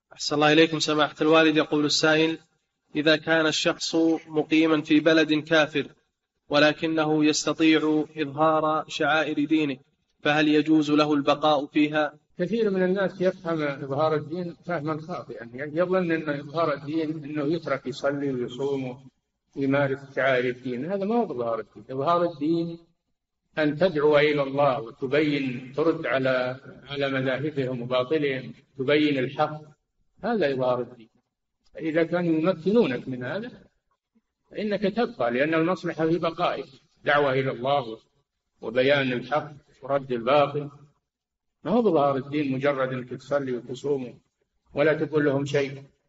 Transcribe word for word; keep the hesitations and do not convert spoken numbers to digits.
أحسن الله إليكم سماحة الوالد. يقول السائل: إذا كان الشخص مقيما في بلد كافر ولكنه يستطيع إظهار شعائر دينه، فهل يجوز له البقاء فيها؟ كثير من الناس يفهم إظهار الدين فهما خاطئا، يعني يظن أن إظهار الدين أنه يترك يصلي ويصوم ويمارس شعائر الدين. هذا ما هو إظهار الدين. إظهار الدين أن تدعو إلى الله وتبين، ترد على على مذاهبهم وباطلهم، تبين الحق، هذا إظهار الدين. إذا كانوا يمكنونك من هذا فإنك تبقى، لأن المصلحة في بقائك، دعوة إلى الله وبيان الحق ورد الباطل. ما هو بظهر الدين مجرد أنك تصلي وتصوم ولا تقول لهم شيء.